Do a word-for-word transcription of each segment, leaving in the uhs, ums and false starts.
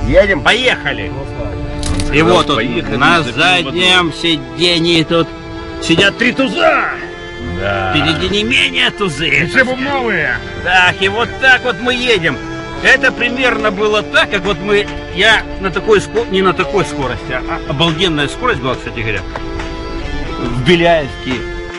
Едем? Поехали! И вот тут на заднем сиденье тут сидят три туза! Да. Впереди не менее тузы! Все бубновые! Так, и вот так вот мы едем. Это примерно было так, как вот мы... Я на такой скорости... Не на такой скорости, а обалденная скорость была, кстати говоря. В Беляевске.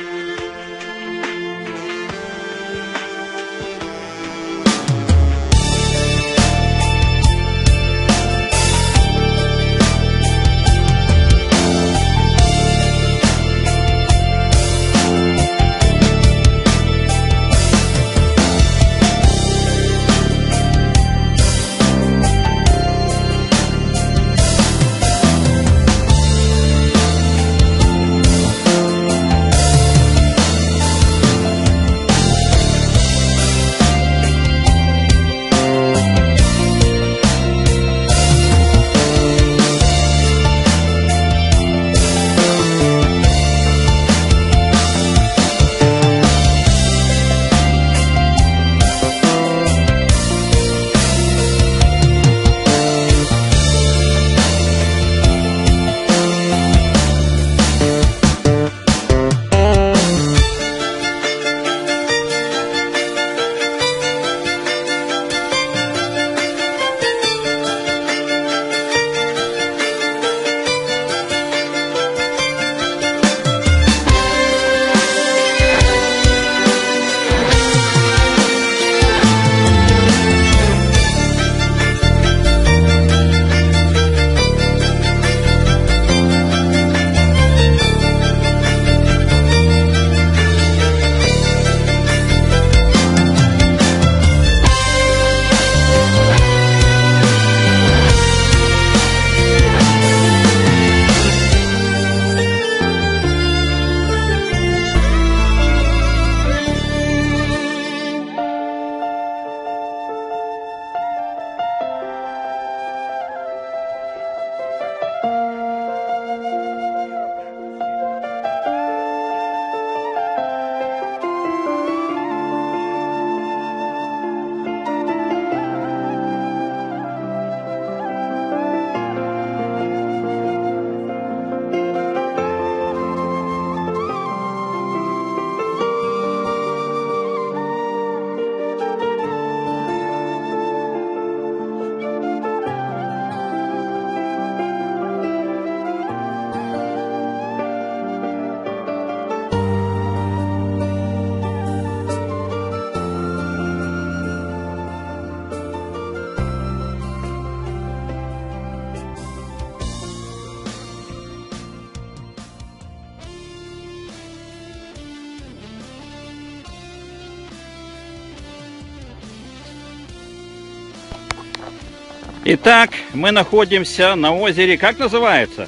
Итак, мы находимся на озере, как называется?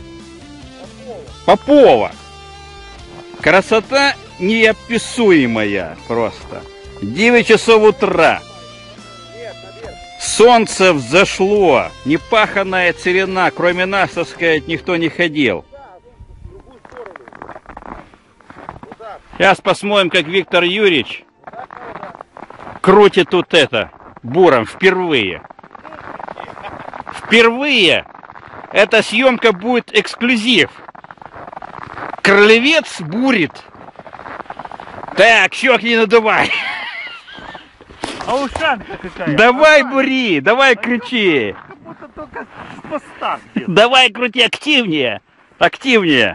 Попова. Попова. Красота неописуемая просто. девять часов утра. Солнце взошло, непаханная целина, кроме нас, так сказать, никто не ходил. Сейчас посмотрим, как Виктор Юрьевич крутит тут это буром впервые. Впервые эта съемка будет эксклюзив. Кролевец бурит. Так, щек не надувай. А ушанка какая? Давай бури, давай кричи. Как будто только с поставки. Давай крути активнее. Активнее.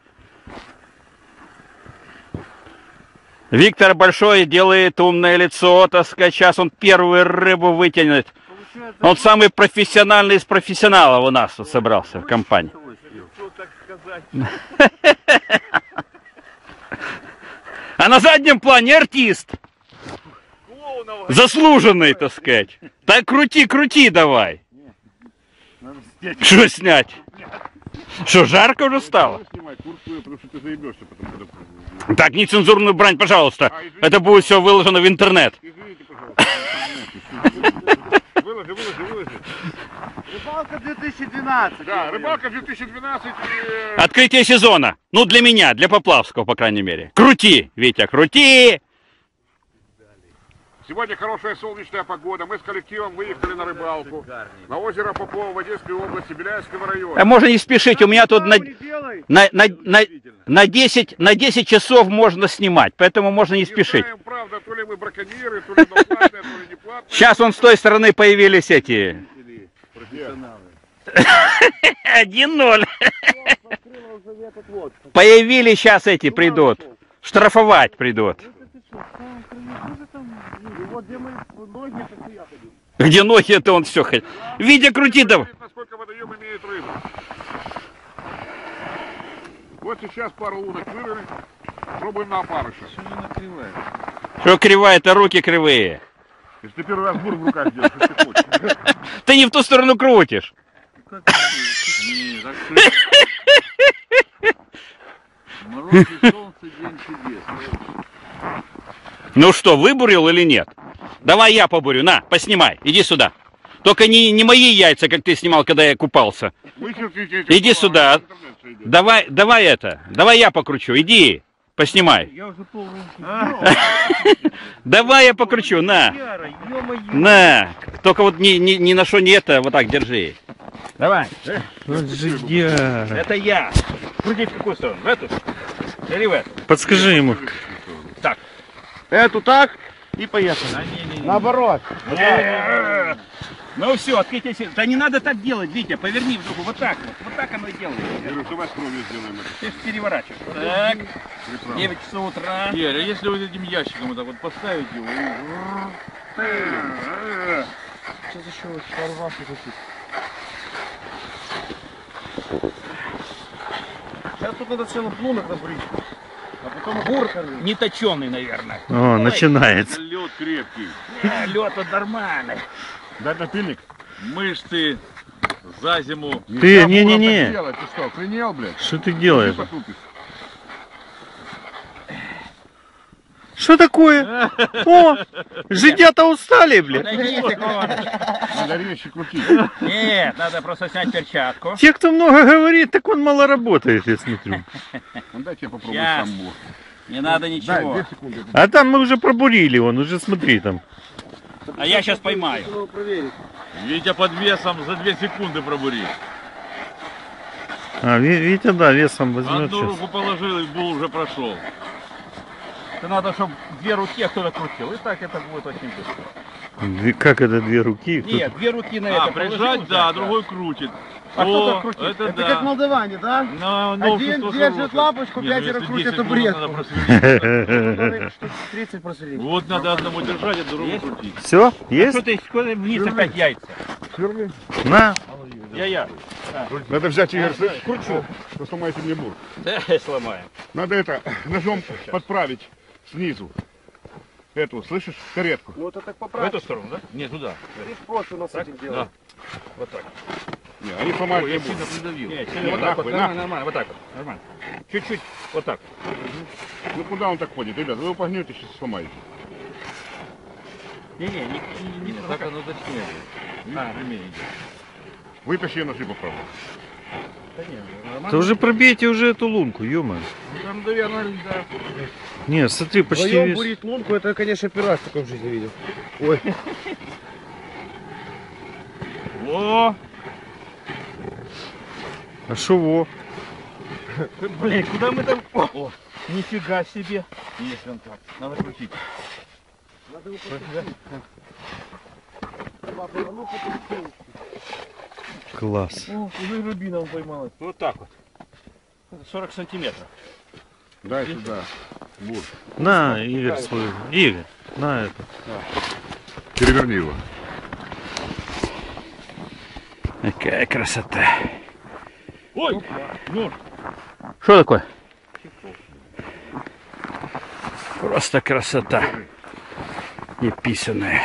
Виктор Большой делает умное лицо, так сказать, сейчас он первую рыбу вытянет. Он самый профессиональный из профессионалов у нас вот собрался в компании. А на заднем плане артист. Заслуженный, так сказать. Так крути, крути давай. Что снять? Что, жарко уже стало? Так, нецензурную брань, пожалуйста. Это будет все выложено в интернет. Выложи, выложи, выложи. Рыбалка две тысячи двенадцать. Да, рыбалка две тысячи двенадцать. И... Открытие сезона. Ну, для меня, для Поплавского, по крайней мере. Крути, Витя, крути! Сегодня хорошая солнечная погода. Мы с коллективом выехали на рыбалку на озеро Попова в Одесской области, Беляевского района. А можно не спешить, у меня тут на, на, на, на, на, десять, на десять часов можно снимать, поэтому можно не спешить. Не знаем, правда, то ли мы браконьеры, то ли мы платные, то ли не платные. Сейчас вон с той стороны появились эти. один ноль. Появились сейчас эти, придут. Штрафовать придут. Где ноги, это он все хоть. Видя крути там. Насколько водоем имеет рыбу. Вот сейчас пару удок вырыли. Пробуем на опарыша. Что кривая-то, руки кривые. Если ты первый раз бур в руках держишь, что ты хочешь. Ты не в ту сторону крутишь. Мороз и солнце, день чудес. Ну что, выбурил или нет? Давай я побурю. На, поснимай. Иди сюда. Только не, не мои яйца, как ты снимал, когда я купался. Вычеркните эти Иди слова, сюда. в интернет сойдет. Давай, давай это. Давай я покручу. Иди, поснимай. Я уже полностью. Давай я покручу. На. На. Только вот ни, ни, ни на что не это. Вот так, держи. Давай. Вот же я. Это я. Крути в какую сторону? В эту? Или в эту? Подскажи ему. Так. Эту так и поехали. Наоборот. Ну все, открытие. се- Да не надо так делать, Витя, поверни в другу. Вот так вот. Вот так оно и делается. Говорю, давай с кровью сделаем это. Ты же переворачиваешь. Так. Приправу. девять часов утра. Ир, а если вот этим ящиком вот так вот поставить его? Сейчас еще шарваши купить. Сейчас тут надо целый плунок набрить. А потом Бур не точеный, наверное. О, начинается. Лед крепкий. Лед вот нормальный. Дать напильник? Мышцы за зиму. Нельзя буром не-не-не. так делать. Ты что, охренел, блядь? Что ты делаешь? Ты потупишь. Что такое? О, жидя-то устали, блядь. Подойди, секундочку. Надо резче крутить. Нет, надо просто снять перчатку. Те, кто много говорит, так он мало работает, я смотрю. Ну, дайте я попробую Щас. сам бур. Не надо Дай, ничего. две секунды. А там мы уже пробурили, он уже смотри там. А я сейчас поймаю. надо проверить. Витя под весом за две секунды пробурил. А, Ви- Витя, да, весом возьмет Одну сейчас. руку положил, и бул уже прошел. Это надо, чтобы две руки кто-то крутил. И так это будет очень быстро. Две- Как это две руки? Кто- Нет, две руки на А, это прижать, положил, да, так, другой крутит. А кто-то О, крутит. это Это да. как в Молдаване, да? На Один новшество держит хорошее. лапочку, Не, ну пятеро если крутит десять табуретку. надо просверлить. Штук тридцать просверлить. Вот надо одному держать, а другому Есть? крутить. Все, Что есть? ты куда вниз опять яйца? Сверли. На. Я я. Надо взять, Игорь, слышишь, кручу, что сломаете мне бур. Сломаем. Надо это, ножом подправить снизу. Эту, слышишь, каретку. Ну это так В поправить. эту сторону, да? Не, туда. Здесь просто у нас этим делаем. Вот так. Не, они сломают Ой, не я будут. сильно придавил. Нет, Не, вот так вот. нахуй, Нормально, нахуй. нормально. Вот так вот. Нормально. Чуть-чуть. Вот так. Ну куда он так ходит, ребят? Вы его погнете, сейчас сломаете. Не-не, не, не, не, Не, так оно точнее. Видишь, А. прямее идет. Вытащи ножи попробуй. Да уже пробейте уже эту лунку, ё Там, наверное, да. Не, смотри, почти Вдвоем весь. бурить лунку, это, конечно, первый раз такой в жизни видел. Ой. О, А шо во? Блин, куда мы там? О, о, нифига себе. если он так. Надо крутить. Класс. О, уже рубином поймалась. Вот так вот. сорок сантиметров. Дай сюда бур. На, Игорь свой. Игорь, на это. Переверни его. Какая красота. Ой, ну, Что такое? Просто красота. Неписанная.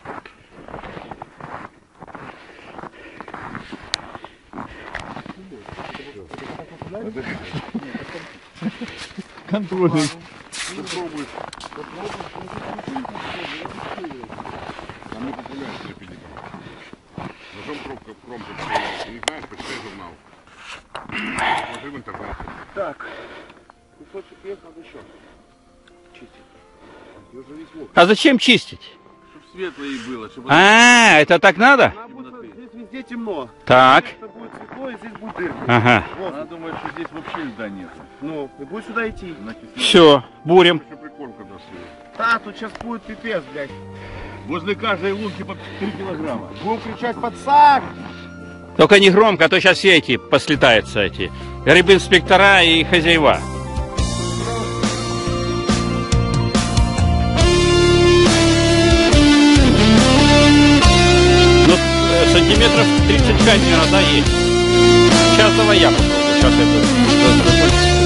Контрольный. Попробуй. А мы популяем с репетитором. Ножом кромку, кромку популяем. Ты не знаешь, почитай журнал. Положи в интернет. Так. Кусочек есть, надо еще. Чистить. И уже весь лук. А зачем чистить? светло и было. Чтобы... А, это так надо? Она будет, здесь везде темно. Так. Это будет светло, и здесь будет дырка. Ага. Вот. Она думает, что здесь вообще льда нет. Ну, и будет сюда идти. На кислоте. Все, бурим. Еще прикормка даст. Да, тут сейчас будет пипец, блядь. Возле каждой лунки по три килограмма. Будем кричать «Пацак!» Только не громко, а то сейчас все эти послетаются, эти рыбинспектора и хозяева. Ну, э, сантиметров тридцать пять, наверное, да, есть. Сейчас давай я попробую. Сейчас это...